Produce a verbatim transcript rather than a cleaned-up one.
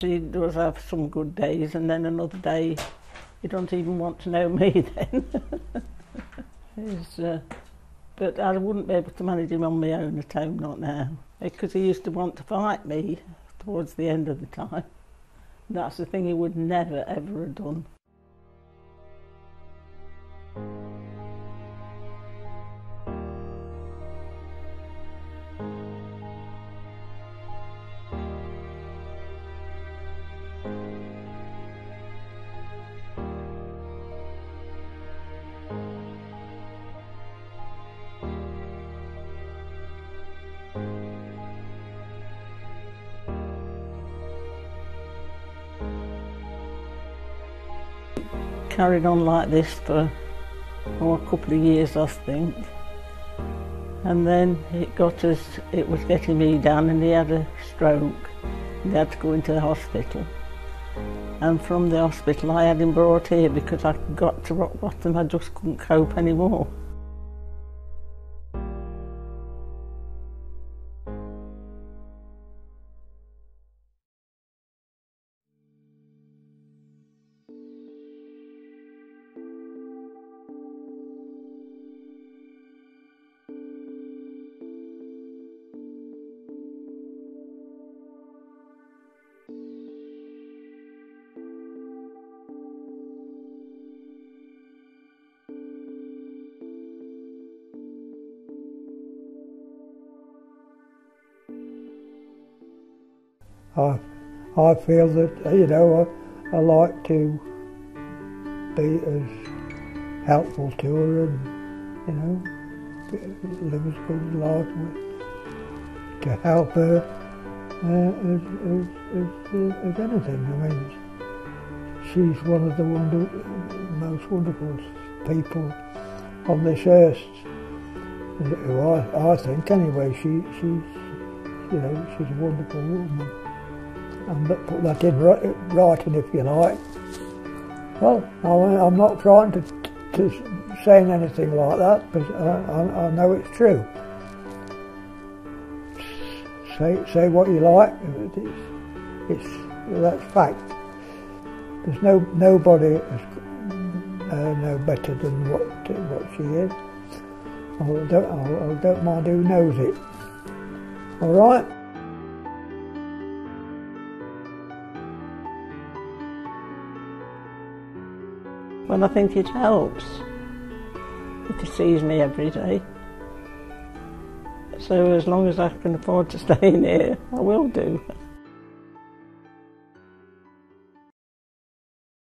He does have some good days, and then another day he don't even want to know me then. He's, uh, but I wouldn't be able to manage him on my own at home, not now. Because he used to want to fight me towards the end of the time. That's the thing he would never ever have done. Carried on like this for oh, a couple of years, I think, and then it got us, it was getting me down, and he had a stroke. He had to go into the hospital, and from the hospital I had him brought here because I got to rock bottom. I just couldn't cope anymore. I, I feel that, you know, I, I like to be as helpful to her and, you know, live as good a life with, to help her uh, as, as, as, uh, as anything. I mean, she's one of the wonder, most wonderful people on this earth. I, I think, anyway, she, she's, you know, she's a wonderful woman. And put that in writing, if you like. Well, I, I'm not trying to, to saying anything like that, but I, I, I know it's true. Say say what you like. It's, it's that's fact. There's no nobody is, uh, no better than what what she is. I don't I, I don't mind who knows it. All right. Well, I think it helps if he sees me every day. So as long as I can afford to stay in here, I will do.